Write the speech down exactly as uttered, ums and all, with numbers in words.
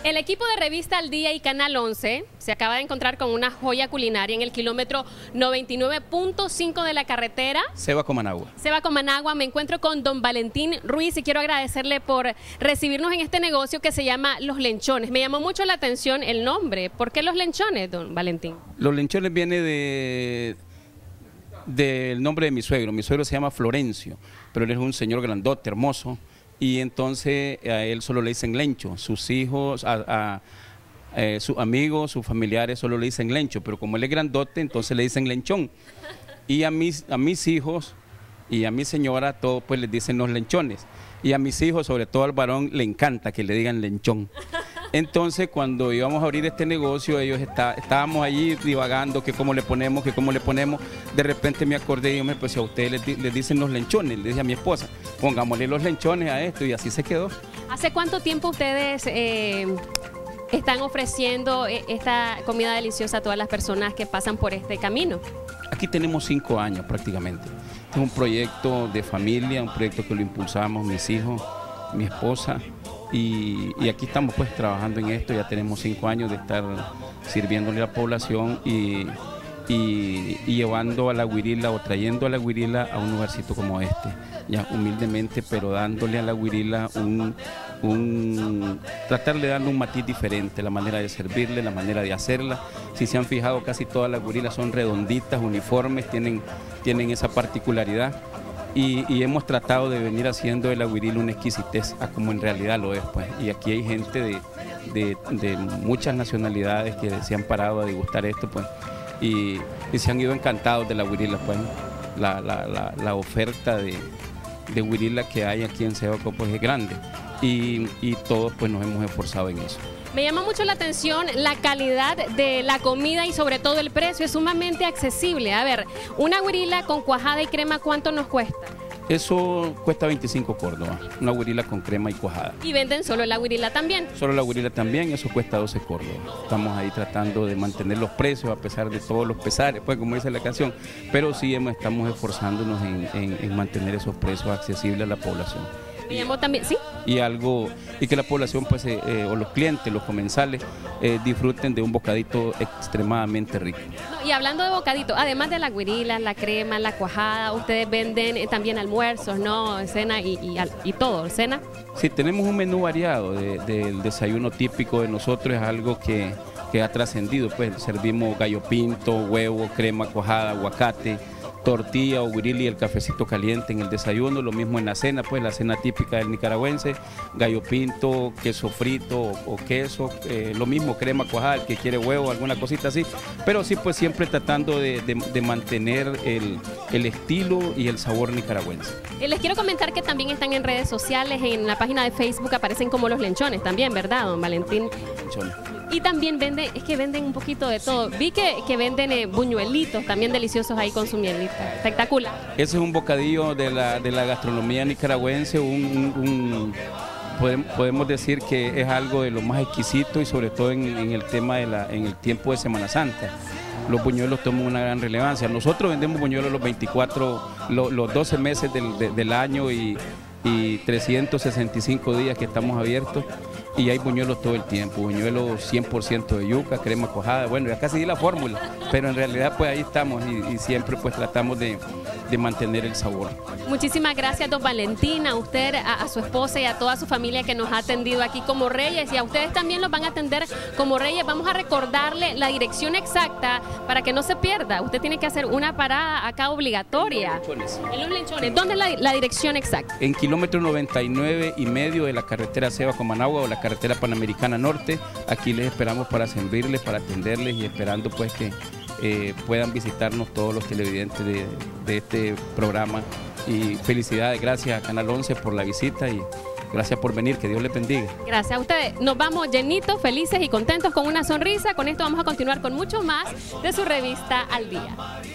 El equipo de Revista Al Día y Canal once se acaba de encontrar con una joya culinaria en el kilómetro noventa y nueve punto cinco de la carretera Ceiba con Managua. Ceiba con Managua. Me encuentro con don Valentín Ruiz y quiero agradecerle por recibirnos en este negocio que se llama Los Lenchones. Me llamó mucho la atención el nombre. ¿Por qué Los Lenchones, don Valentín? Los Lenchones viene de del nombre de mi suegro. Mi suegro se llama Florencio, pero él es un señor grandote, hermoso. Y entonces a él solo le dicen Lencho, sus hijos, a, a, a sus amigos, sus familiares solo le dicen Lencho, pero como él es grandote, entonces le dicen Lenchón. Y a mis, a mis hijos y a mi señora, todos pues les dicen los Lenchones. Y a mis hijos, sobre todo al varón, le encanta que le digan Lenchón. Entonces, cuando íbamos a abrir este negocio, ellos está, estábamos allí divagando, que cómo le ponemos, que cómo le ponemos. De repente me acordé y yo me pues si a ustedes les, les dicen los lenchones, le dije a mi esposa, pongámosle los lenchones a esto, y así se quedó. ¿Hace cuánto tiempo ustedes eh, están ofreciendo esta comida deliciosa a todas las personas que pasan por este camino? Aquí tenemos cinco años prácticamente. Es un proyecto de familia, un proyecto que lo impulsamos mis hijos, mi esposa. Y, y aquí estamos pues trabajando en esto, ya tenemos cinco años de estar sirviéndole a la población y, y, y llevando a la Huirila o trayendo a la Huirila a un lugarcito como este, ya humildemente, pero dándole a la Huirila un, un tratar de darle un matiz diferente, la manera de servirle, la manera de hacerla. Si se han fijado, casi todas las Huirilas son redonditas, uniformes, tienen, tienen esa particularidad. Y, y hemos tratado de venir haciendo de la Huirila una exquisitez a como en realidad lo es, pues. Y aquí hay gente de, de, de muchas nacionalidades que se han parado a degustar esto, pues, y, y se han ido encantados de la Huirila, pues. La, la, la, la oferta de, de Huirila que hay aquí en Ceiba pues es grande y, y todos pues nos hemos esforzado en eso. Me llama mucho la atención la calidad de la comida y sobre todo el precio, es sumamente accesible. A ver, una Huirila con cuajada y crema, ¿cuánto nos cuesta? Eso cuesta veinticinco córdobas, una Huirila con crema y cuajada. ¿Y venden solo la Huirila también? Solo la Huirila también, eso cuesta doce córdobas. Estamos ahí tratando de mantener los precios a pesar de todos los pesares, pues como dice la canción, pero sí estamos esforzándonos en, en, en mantener esos precios accesibles a la población. Me llamó también, ¿sí? Y algo, y que la población pues eh, eh, o los clientes, los comensales eh, disfruten de un bocadito extremadamente rico. No, y hablando de bocadito, además de la Huirila, la crema, la cuajada, ustedes venden eh, también almuerzos, ¿no? Cena y, y, y todo, cena. Sí, tenemos un menú variado de, del desayuno típico de nosotros, es algo que, que ha trascendido, pues servimos gallo pinto, huevo, crema, cuajada, aguacate, tortilla o Huirila y el cafecito caliente en el desayuno, lo mismo en la cena, pues la cena típica del nicaragüense, gallo pinto, queso frito o, o queso, eh, lo mismo crema cuajada, el que quiere huevo, alguna cosita así, pero sí pues siempre tratando de, de, de mantener el, el estilo y el sabor nicaragüense. Eh, les quiero comentar que también están en redes sociales, en la página de Facebook aparecen como Los Lenchones también, ¿verdad, don Valentín? Lenchones. Y también venden, es que venden un poquito de todo. Vi que, que venden eh, buñuelitos también deliciosos ahí con su mielita. Espectacular. Ese es un bocadillo de la, de la gastronomía nicaragüense, un, un, un, podemos, podemos decir que es algo de lo más exquisito y sobre todo en, en el tema de la, en el tiempo de Semana Santa. Los buñuelos toman una gran relevancia. Nosotros vendemos buñuelos los veinticuatro, los, los doce meses del, de, del año y, y trescientos sesenta y cinco días que estamos abiertos. Y hay buñuelos todo el tiempo, buñuelos cien por ciento de yuca, crema cuajada, bueno, ya casi di la fórmula, pero en realidad pues ahí estamos y, y siempre pues tratamos de, de mantener el sabor. Muchísimas gracias, don Valentín, a usted, a, a su esposa y a toda su familia que nos ha atendido aquí como Reyes, y a ustedes también los van a atender como Reyes. Vamos a recordarle la dirección exacta para que no se pierda. Usted tiene que hacer una parada acá obligatoria. En Los Lenchones. En Los Lenchones. ¿Dónde es la, la dirección exacta? En kilómetro noventa y nueve y medio de la carretera Ceiba con Managua o la carretera Panamericana Norte. Aquí les esperamos para servirles, para atenderles y esperando pues que eh, puedan visitarnos todos los televidentes de, de este programa. Y felicidades, gracias a Canal once por la visita y gracias por venir, que Dios les bendiga. Gracias a ustedes. Nos vamos llenitos, felices y contentos con una sonrisa. Con esto vamos a continuar con mucho más de su revista Al Día.